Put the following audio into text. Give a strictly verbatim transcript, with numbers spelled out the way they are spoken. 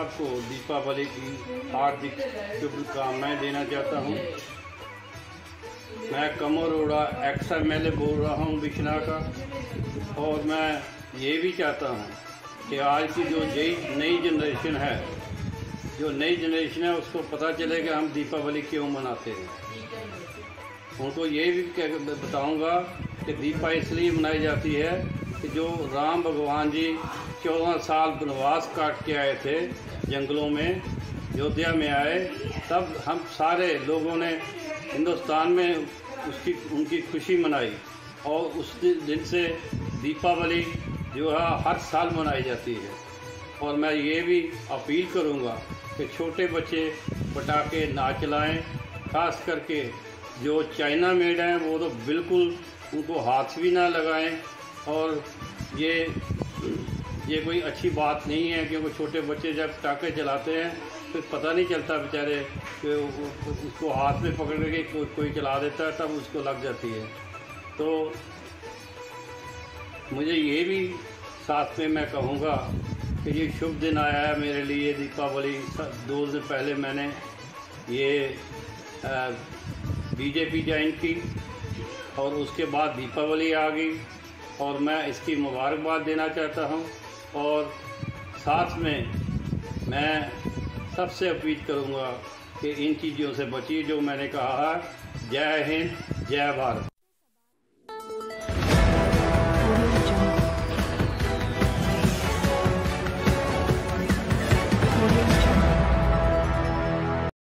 सबको दीपावली की हार्दिक शुभकामनाएं देना चाहता हूं। मैं Kamar Arora ex M L A बोल रहा हूं बिश्ना का, और मैं ये भी चाहता हूं कि आज की जो नई जनरेशन है जो नई जनरेशन है उसको पता चले कि हम दीपावली क्यों मनाते हैं। उनको ये भी बताऊंगा कि दीपा इसलिए मनाई जाती है कि जो राम भगवान जी चौदह साल वनवास काट के आए थे जंगलों में, अयोध्या में आए, तब हम सारे लोगों ने हिंदुस्तान में उसकी उनकी खुशी मनाई, और उस दिन से दीपावली जो है हर साल मनाई जाती है। और मैं ये भी अपील करूँगा कि छोटे बच्चे पटाखे ना चलाएं, खास करके जो चाइना मेड हैं वो तो बिल्कुल उनको हाथ भी ना लगाएं। और ये ये कोई अच्छी बात नहीं है, क्योंकि छोटे बच्चे जब पटाखे चलाते हैं फिर तो पता नहीं चलता बेचारे कि उसको हाथ में पकड़ के को, कोई चला देता है, तब उसको लग जाती है। तो मुझे ये भी साथ में मैं कहूँगा कि ये शुभ दिन आया है मेरे लिए दीपावली। दो दिन पहले मैंने ये बीजेपी ज्वाइन की और उसके बाद दीपावली आ गई, और मैं इसकी मुबारकबाद देना चाहता हूं। और साथ में मैं सबसे अपील करूंगा कि इन चीज़ों से बचिए जो मैंने कहा है। जय हिंद, जय भारत।